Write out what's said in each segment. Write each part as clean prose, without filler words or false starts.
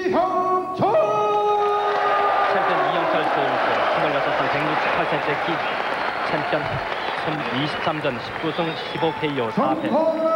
이형철! 챔피언 이형철 선수 26살 168cm 키 챔피언 23전 19승 15KO 4패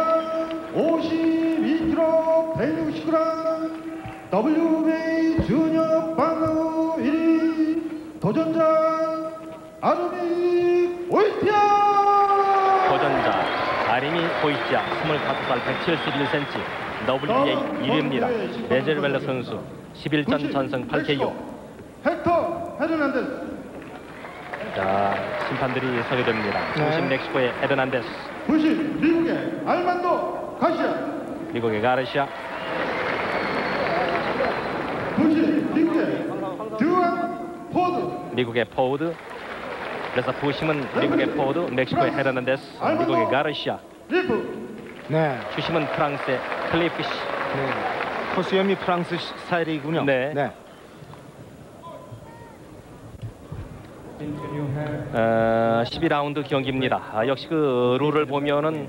52kg 160g WBA 주니어 방어 1위 도전자 아르미 고이티아. 도전자 아르미 고이티아 25살 171cm WBA 1위입니다. 베네수엘라 선수 11전 전승 8KO. 헥터 헤르난데스. 자, 심판들이 서게 됩니다. 90 멕시코의 헤르난데스, 90 미국의 알만도 가시아. 미국의 가르시아, 90 미국의 듀안 포드. 미국의 포드. 그래서 부심은 미국의 포드, 멕시코의 헤르난데스, 미국의 가르시아. 리프. 네. 주심은 프랑스의 클리피시. 네. 코스염이 프랑스 스타일이군요. 네. 네. 12라운드 경기입니다. 역시 그 룰을 보면은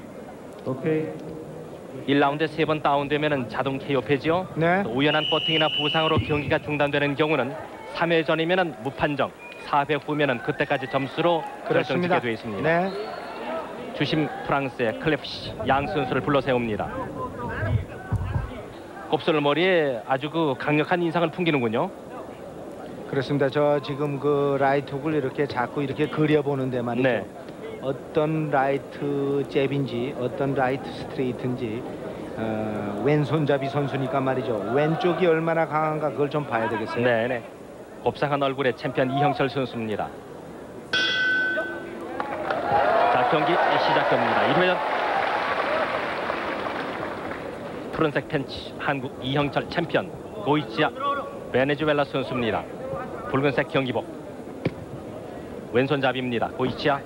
1라운드에 3번 다운되면은 자동 KO 패지요. 네. 우연한 버팅이나 부상으로 경기가 중단되는 경우는 3회전이면은 무판정, 4회 후면은 그때까지 점수로 결정짓게 되어 있습니다. 네. 주심 프랑스의 클리피시 양 선수를 불러 세웁니다. 곱슬 머리에 아주 그 강력한 인상을 풍기는군요. 그렇습니다. 저 지금 그 라이트 훅을 이렇게 자꾸 이렇게 그려보는데 말이죠. 네. 어떤 라이트 잽인지 어떤 라이트 스트레이트인지 왼손잡이 선수니까 말이죠. 왼쪽이 얼마나 강한가 그걸 좀 봐야 되겠어요. 네네. 곱상한 얼굴의 챔피언 이형철 선수입니다. 자, 경기 시작됩니다. 1회전. 푸른색 팬츠 한국 이형철 챔피언 고이치아 베네수엘라 선수입니다. 붉은색 경기복, 왼손잡이입니다. 고이치아.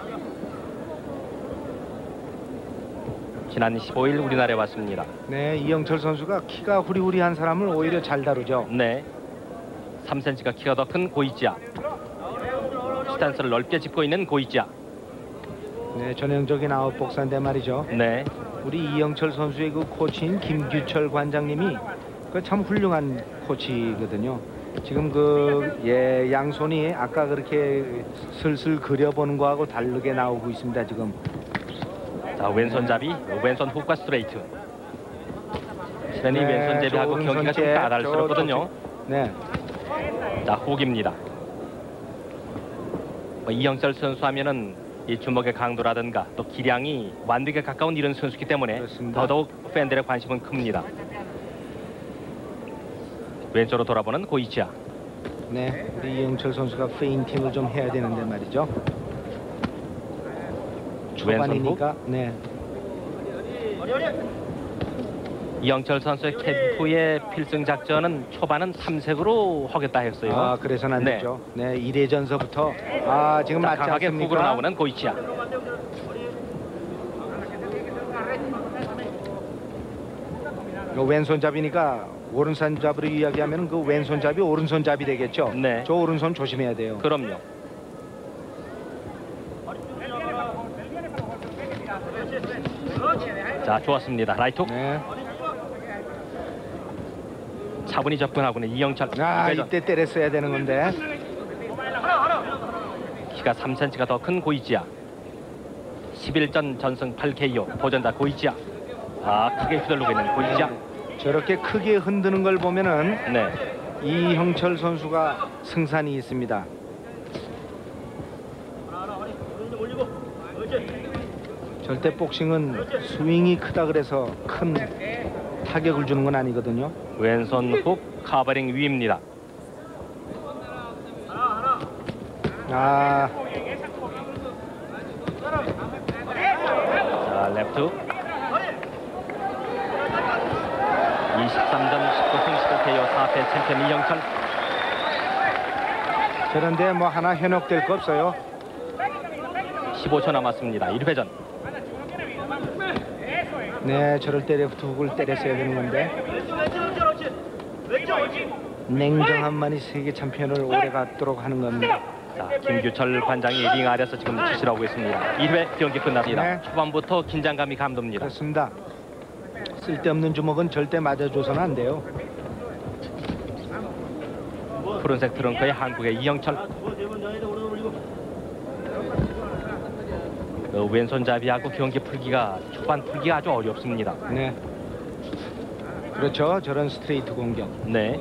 지난 15일 우리나라에 왔습니다. 네, 이형철 선수가 키가 후리후리한 사람을 오히려 잘 다루죠. 네, 3cm가 키가 더 큰 고이치아. 스탠스를 넓게 짚고 있는 고이치아. 네, 전형적인 아웃복사인데 말이죠. 네, 우리 이형철 선수의 그 코치인 김규철 관장님이 그 참 훌륭한 코치거든요. 지금 그 양손이 아까 그렇게 슬슬 그려보는 거하고 다르게 나오고 있습니다. 지금. 자, 왼손잡이, 왼손 훅과 스트레이트. 시간이 네, 왼손잡이하고 좋은 경기가 좀 손잽, 까다롭거든요. 네. 자, 훅입니다. 이형철 선수 하면은 이 주먹의 강도라든가 또 기량이 완벽에 가까운 이런 선수이기 때문에 그렇습니다. 더더욱 팬들의 관심은 큽니다. 왼쪽으로 돌아보는 고이치아. 네, 우리 이형철 선수가 페인팅을 좀 해야 되는데 말이죠. 초반이니까. 네. 이형철 선수의 캠프의 필승 작전은 초반은 3색으로 하겠다 했어요. 아, 그래서는 안 네. 됐죠. 네, 1회전서부터 지금 자, 맞지 강하게 않습니까? 훅으로 나오는 고이치아. 왼손잡이니까 오른손잡이로 이야기하면 그 왼손잡이 오른손잡이 되겠죠. 네. 저 오른손 조심해야 돼요. 그럼요. 자, 좋았습니다. 라이트 훅. 네. 차분히 접근하고는 이형철. 이때 때렸어야 되는 건데. 키가 3cm가 더 큰 고이치아. 11전 전승 8KO 도전자 고이치아. 크게 휘둘르고 있는 고이치아. 저렇게 크게 흔드는 걸 보면은 네. 이형철 선수가 승산이 있습니다. 절대 복싱은 스윙이 크다 그래서 큰 타격을 주는 건 아니거든요. 왼손 훅 카버링 위입니다. 자, 레프트. 23전 19승 15KO 4패 챔피언 이형철. 저런데 뭐 하나 현혹될 거 없어요. 15초 남았습니다. 1회전. 네, 저럴 때 레프트 훅을 때렸어야 되는 건데. 냉정함만이 세계 챔피언을 오래 갖도록 하는 겁니다. 자, 김규철 관장이 링 아래서 지금 지시를 하고 있습니다. 1회 경기 끝났습니다. 네. 초반부터 긴장감이 감돕니다. 그렇습니다. 쓸데없는 주먹은 절대 맞아줘서는 안 돼요. 푸른색 트렁크의 한국의 이영철. 왼손잡이하고 경기 풀기가 초반 풀기가 아주 어렵습니다. 네. 그렇죠. 저런 스트레이트 공격. 네.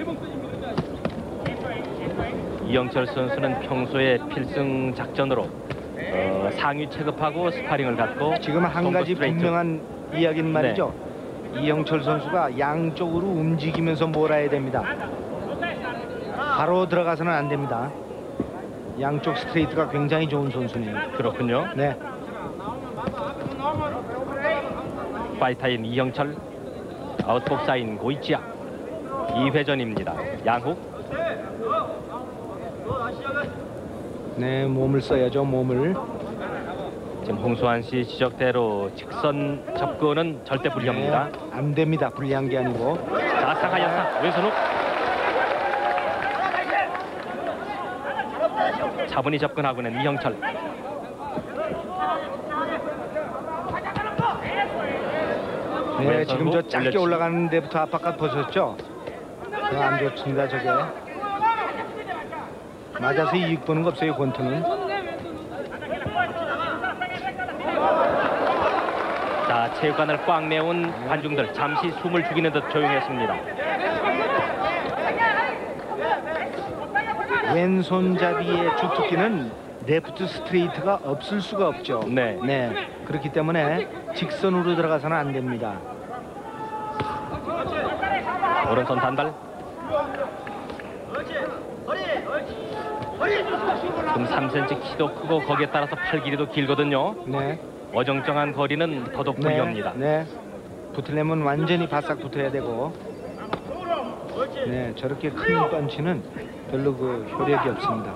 이영철 선수는 평소에 필승 작전으로 상위 체급하고 스파링을 갖고 지금 한 송구 가지 스트레이트. 분명한 이야기는 말이죠. 이영철 선수가 양쪽으로 움직이면서 몰아야 됩니다. 바로 들어가서는 안 됩니다. 양쪽 스트레이트가 굉장히 좋은 선수네요. 그렇군요. 네. 파이터인 이영철, 아웃복사인 고이치야. 2회전입니다. 양훅. 네, 몸을 써야죠. 몸을. 지금 홍수환 씨 지적대로 직선 접근은 절대 불리합니다. 네, 안 됩니다. 불리한 게 아니고. 자, 상하야사 왼손 훅. 차분히 접근하고 있는 이영철. 네, 왼손 지금 저 훅 짧게 올려주시고. 올라가는 데부터 압박감 보셨죠? 안 좋습니다, 저게. 맞아서 이익 보는 거 없어요, 권투는. 자, 체육관을 꽉 메운 관중들 잠시 숨을 죽이는 듯 조용했습니다. 왼손잡이의 주특기는 레프트 스트레이트가 없을 수가 없죠. 네. 그렇기 때문에 직선으로 들어가서는 안 됩니다. 오른손 단발. 지금 3cm 키도 크고 거기에 따라서 팔 길이도 길거든요. 네. 어정쩡한 거리는 더더욱 불리합니다. 네. 붙으려면 완전히 바싹 붙어야 되고. 네, 저렇게 큰 펀치는 별로 그 효력이 없습니다.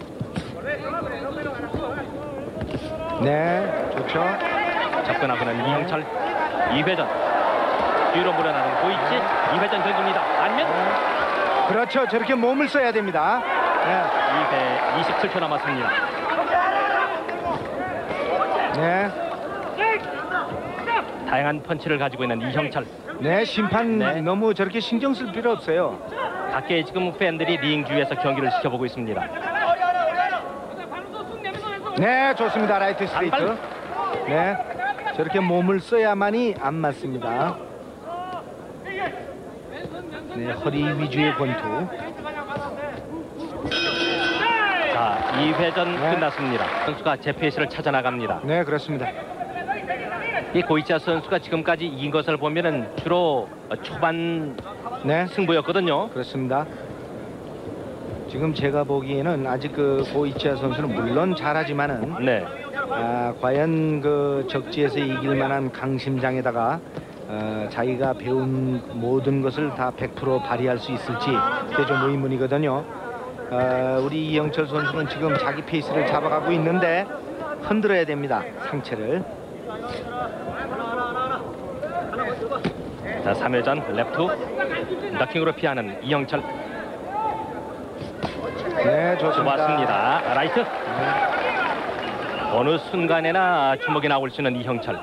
네, 좋죠. 접근하고는 이영철. 2회전. 뒤로 물러나는 고이치. 2회전 던집니다. 안면. 그렇죠. 저렇게 몸을 써야 됩니다. 네. 227초 남았습니다. 네. 다양한 펀치를 가지고 있는 이형철. 네, 심판 네. 너무 저렇게 신경 쓸 필요 없어요. 각계 지금 팬들이 링 주위에서 경기를 지켜보고 있습니다. 네, 좋습니다. 라이트 스트레이트. 안발. 네, 저렇게 몸을 써야만이 안 맞습니다. 네, 허리 위주의 권투. 자, 2회전 네. 끝났습니다. 선수가 제 페이스를 찾아 나갑니다. 네, 그렇습니다. 이 고이치아 선수가 지금까지 이긴 것을 보면은 주로 초반 네, 승부였거든요. 그렇습니다. 지금 제가 보기에는 아직 그 고이치아 선수는 물론 잘하지만은 네. 과연 그 적지에서 이길 만한 강심장에다가 자기가 배운 모든 것을 다 100% 발휘할 수 있을지 그게 좀 의문이거든요. 우리 이영철 선수는 지금 자기 페이스를 잡아가고 있는데 흔들어야 됩니다. 상체를. 자, 3회전 레프트 너킹으로 피하는 이영철. 네, 좋습니다. 좋았습니다. 라이트. 어느 순간에나 주먹이 나올 수 있는 이형철.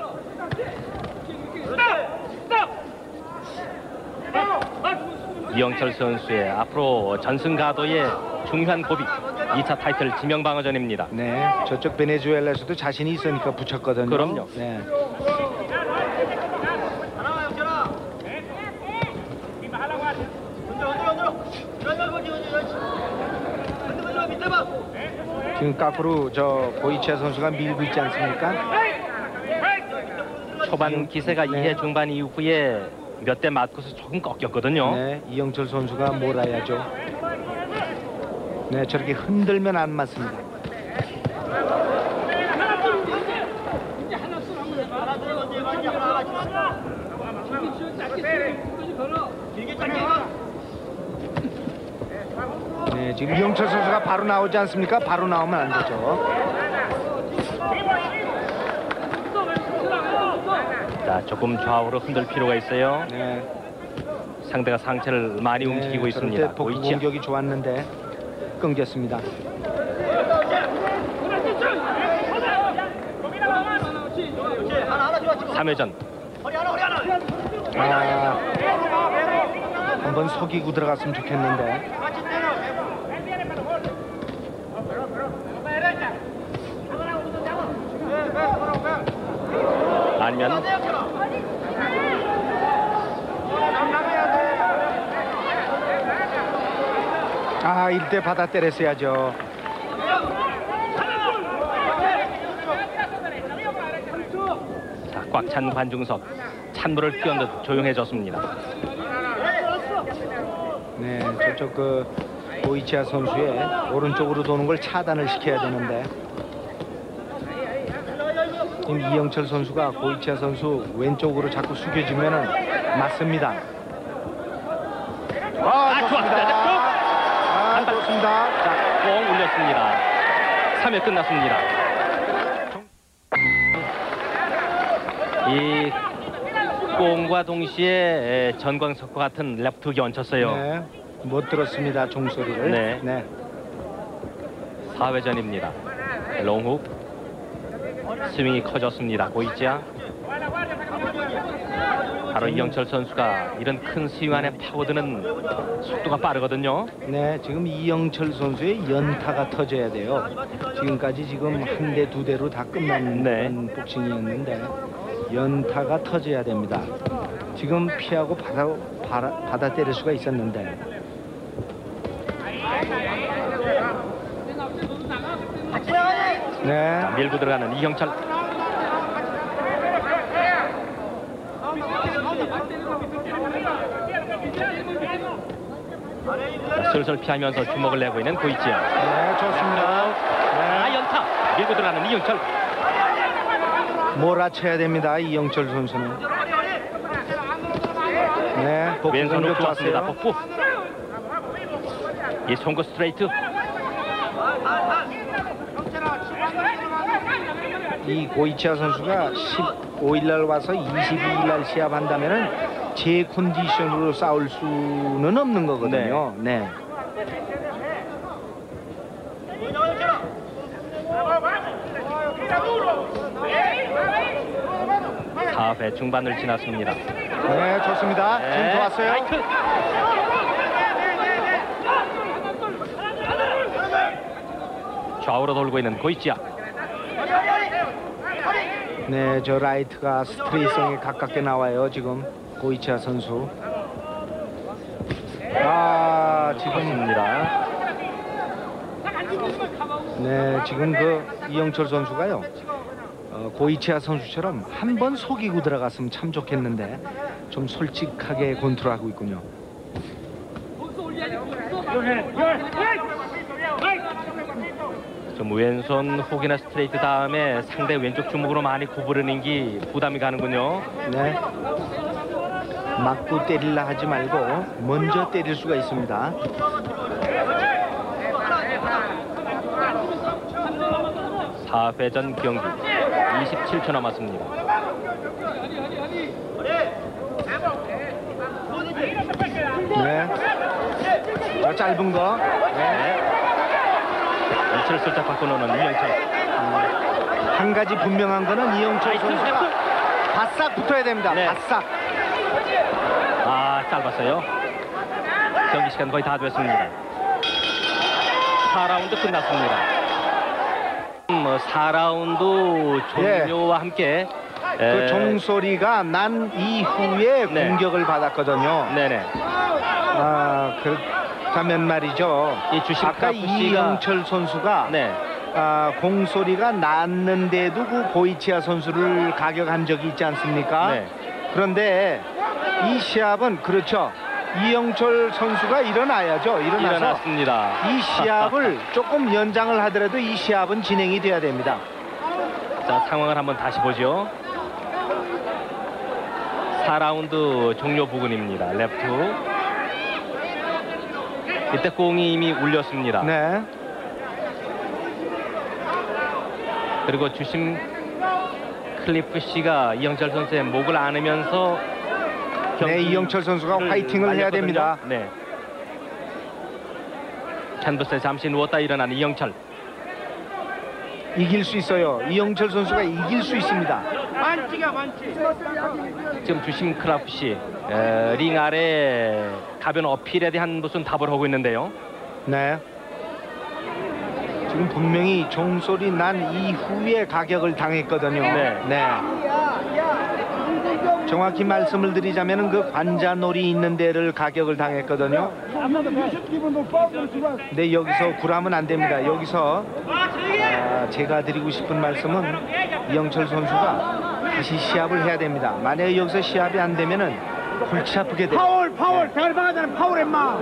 이영철 선수의 앞으로 전승 가도의 중요한 고비 2차 타이틀 지명방어전입니다. 네, 저쪽 베네수엘라에서도 자신이 있으니까 붙였거든요. 그럼요. 네. 지금 까꾸로 저 고이치아 선수가 밀고 있지 않습니까? 초반 기세가 네. 2회 중반 이후에 몇 대 맞고서 조금 꺾였거든요. 네, 이영철 선수가 몰아야죠. 네, 저렇게 흔들면 안 맞습니다. 네, 지금 이영철 선수가 바로 나오지 않습니까? 바로 나오면 안 되죠. 자, 조금 좌우로 흔들 필요가 있어요. 네, 상대가 상체를 많이 움직이고 있습니다. 복부 고이치아. 공격이 좋았는데 끊겼습니다. 삼회전 한번 속이고 들어갔으면 좋겠는데. 아니면 일대 받아 때렸어야죠. 자, 꽉 찬 관중석 찬물을 끼얹듯 조용해졌습니다. 네, 저쪽 고이치아 선수의 오른쪽으로 도는 걸 차단을 시켜야 되는데 지금 이영철 선수가 고이치아 선수 왼쪽으로 자꾸 숙여지면은 맞습니다. 좋았습니다. 좋습니다. 자, 공 올렸습니다. 3회 끝났습니다. 이 공과 동시에 전광석과 같은 레프트기 얹혔어요. 네, 못 들었습니다. 종소리를. 네. 4회전입니다. 롱훅 스윙이 커졌습니다. 고이치아. 바로 이영철 선수가 이런 큰 스윙 안에 파고드는 속도가 빠르거든요. 네, 지금 이영철 선수의 연타가 터져야 돼요. 지금까지 지금 한 대, 두 대로 다 끝난 복싱이었는데 연타가 터져야 됩니다. 지금 피하고 받아 때릴 수가 있었는데. 네. 밀고 들어가는 이영철. 슬슬 피하면서 주먹을 내고 있는 고이치아. 네, 좋습니다. 네. 연타 밀고 들어가는 이영철. 몰아쳐야 됩니다. 이영철 선수는. 네, 왼손으로 복부 좋았습니다. 좋았어요. 복부. 이 송구 스트레이트. 이 고이치아 선수가 15일 날 와서 22일 날 시합한다면은 제 컨디션으로 싸울 수는 없는 거거든요. 네. 4회 중반을 지났습니다. 네, 좋습니다. 지금 좋았어요. 라이트. 좌우로 돌고 있는 고이치아. 네, 저 라이트가 스트레이트성에 가깝게 나와요. 지금 고이치아 선수. 지금입니다. 네, 지금 이영철 선수가요. 고이치아 선수처럼 한 번 속이고 들어갔으면 참 좋겠는데 좀 솔직하게 컨트롤하고 있군요. 좀 왼손 훅이나 스트레이트 다음에 상대 왼쪽 주먹으로 많이 구부르는 게 부담이 가는군요. 네. 맞고 때리려 하지 말고 먼저 때릴 수가 있습니다. 사회전 경기 27초 남았습니다. 네. 저 짧은 거. 네. 위치를 슬쩍 바꿔놓는 이영철. 한 가지 분명한 거는 이영철 선수가 바싹 붙어야 됩니다. 네. 바싹. 짧았어요. 경기 시간 거의 다 됐습니다. 4라운드 끝났습니다. 4라운드 종료와 함께 그 종소리가 난 이후에 네. 공격을 받았거든요. 네네. 그렇다면 말이죠. 이 주심 아까 크라프시가 이영철 선수가 네. 공소리가 났는데도 그 고이치아 선수를 가격한 적이 있지 않습니까? 네. 그런데 이 시합은 그렇죠. 이영철 선수가 일어나야죠. 일어났습니다. 이 시합을 조금 연장을 하더라도 이 시합은 진행이 돼야 됩니다. 자, 상황을 한번 다시 보죠. 4라운드 종료 부근입니다. 레프트. 이때 공이 이미 울렸습니다. 네. 그리고 주심 클리프 씨가 이영철 선수의 목을 안으면서 네, 이영철 선수가 화이팅을 해야 됩니다. 네. 캔버스에 잠시 누웠다 일어난 이영철. 이길 수 있어요. 이영철 선수가 이길 수 있습니다. 지금 주심 크라프 씨 링 아래 가변 어필에 대한 무슨 답을 하고 있는데요. 네. 지금 분명히 종소리 난 이후에 가격을 당했거든요. 네. 네. 정확히 말씀을 드리자면 그 관자놀이 있는 데를 가격을 당했거든요. 근데 여기서 굴하면 안 됩니다. 여기서 제가 드리고 싶은 말씀은 이영철 선수가 다시 시합을 해야 됩니다. 만약에 여기서 시합이 안 되면은 골치 아프게 돼요. 파울 잘 봐야 파울 엠마.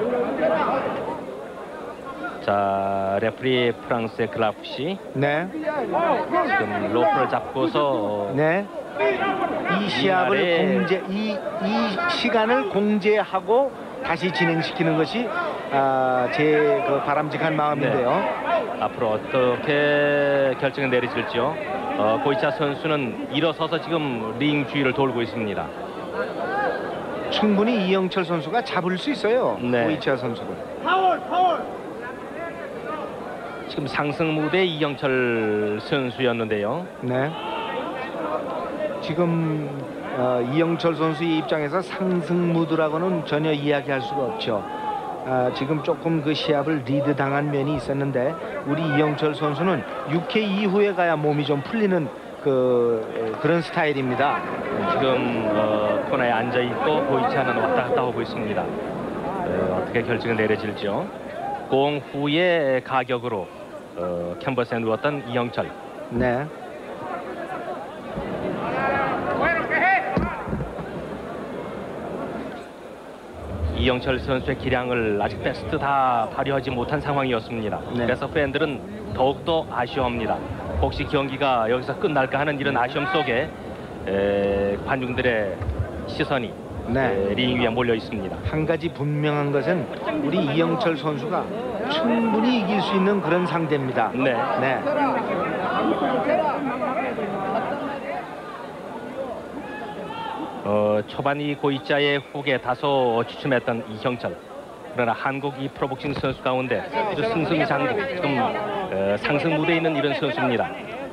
자, 레프리 프랑스의 글라프시 네. 지금 로프를 잡고서 네. 이 시합을 이 시간을 공제하고 다시 진행시키는 것이 제 그 바람직한 마음인데요. 네. 앞으로 어떻게 결정이 내려질지요. 고이차 선수는 일어서서 지금 링 주위를 돌고 있습니다. 충분히 이영철 선수가 잡을 수 있어요. 네. 고이차 선수를. 파울. 지금 상승 무대 이영철 선수였는데요. 네. 지금 이영철 선수의 입장에서 상승 무드라고는 전혀 이야기할 수가 없죠. 지금 조금 그 시합을 리드 당한 면이 있었는데 우리 이영철 선수는 6회 이후에 가야 몸이 좀 풀리는 그런 스타일입니다. 지금 코너에 앉아 있고 고이차는 왔다 갔다 하고 있습니다. 어떻게 결정이 내려질지요. 공 후의 가격으로 캔버스에 누웠던 이영철. 네. 이영철 선수의 기량을 아직 베스트 다 발휘하지 못한 상황이었습니다. 네. 그래서 팬들은 더욱더 아쉬워합니다. 혹시 경기가 여기서 끝날까 하는 이런 아쉬움 속에 관중들의 시선이 네. 링 위에 몰려 있습니다. 한 가지 분명한 것은 우리 이영철 선수가 충분히 이길 수 있는 그런 상대입니다. 네. 네. 초반 이 고이자의 후계 다소 주춤했던 이형철. 그러나 한국 이 프로복싱 선수 가운데 아주 승승장구 지금 상승 무대에 있는 이런 선수입니다.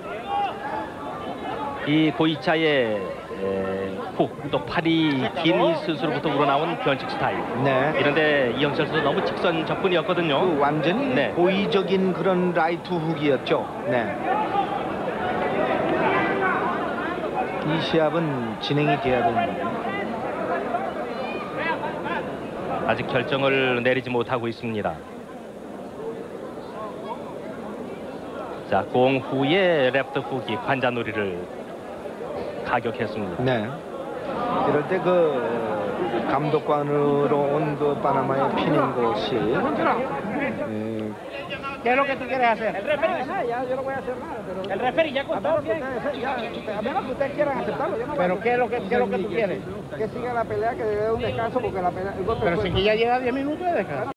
이 고이자의 훅, 또 팔이 긴 이 스스로부터 우러나온 변칙 스타일. 네. 이런데 이영철 선수 너무 직선 접근이었거든요. 그 완전히 네. 고의적인 그런 라이트 훅이었죠. 네. 이 시합은 진행이 돼야 됩니다. 아직 결정을 내리지 못하고 있습니다. 자, 공 후에 랩트 훅이 관자놀이를 가격했습니다. 네. 이럴 때 그 감독관으로 온 그 파나마의 피닝고시 ¿Qué es lo que tú quieres hacer? El referee. Ya, yo lo voy a hacer nada. El referee ya contó. A menos que ustedes quieran aceptarlo. Pero ¿qué es lo que tú quieres? Que siga la pelea, que dé un descanso porque la pelea. Pero si que ya lleva 10 minutos de descanso.